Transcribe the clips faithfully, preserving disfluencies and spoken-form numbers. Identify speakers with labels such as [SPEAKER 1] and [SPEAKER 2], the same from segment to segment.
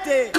[SPEAKER 1] Allegete!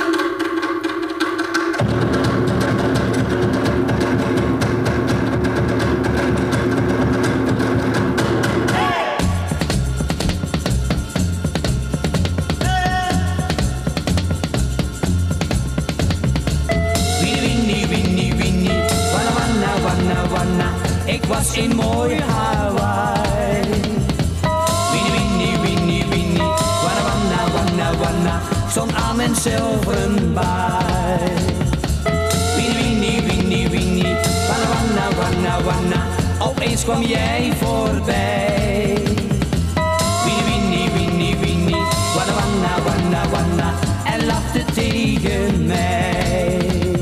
[SPEAKER 2] Ik was in mooi Hawaii. Winnie, winnie, winnie, winnie. Wanna, wanna, wanna, wanna. Stond aan mijn zilveren baai. Winnie, winnie, winnie, winnie. Wanna, wanna, wanna, wanna. Opeens kwam jij voorbij. Winnie, winnie, winnie, winnie. Wanna, wanna, wanna, wanna. En lachte tegen mij.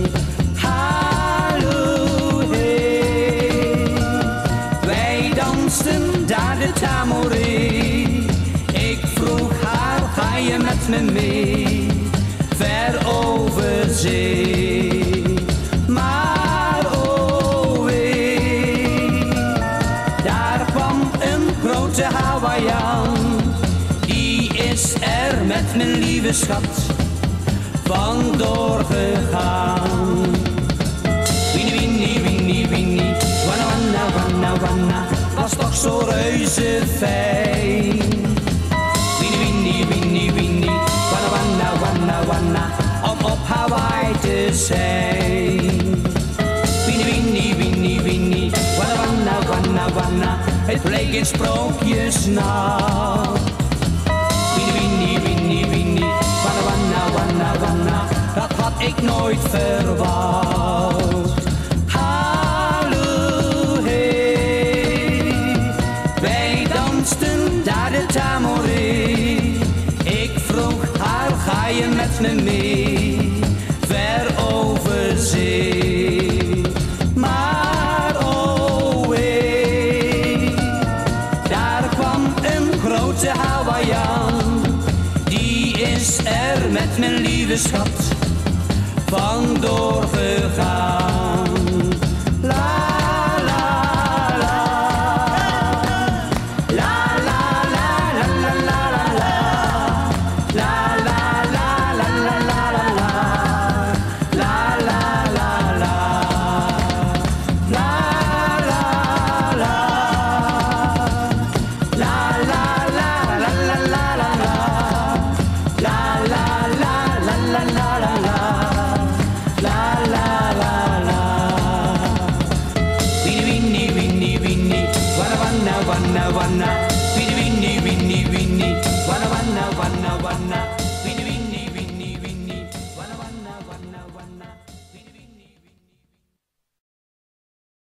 [SPEAKER 2] Daar de Tamoree. Ik vroeg haar, ga je met me mee? Ver over zee. Maar oh wee, daar kwam een grote Hawaiian. Die is er met mijn lieve schat vandoor gegaan. Winnie, winnie, winnie, winnie. Wanna, wanna, wanna, wanna. Was toch zo reuze fijn. Winnie, winnie, winnie, winnie. Wanna, wanna, wanna, wanna. Om op Hawaii te zijn. Winnie, winnie, winnie, winnie. Wanna, wanna, wanna, wanna. Het bleek in sprookjesnacht. Winnie, winnie, winnie, winnie. Wanna, wanna, wanna, wanna. Dat had ik nooit verwacht. Daar de Tamoree. Ik vroeg haar, ga je met me mee? Ver over zee. Maar oh wee, daar kwam een grote Hawaiian. Die is er met mijn lieve schat vandoor gegaan. La, wanna, wanna, winnie, winnie, winnie, winnie, wanna, wanna, wanna, wanna.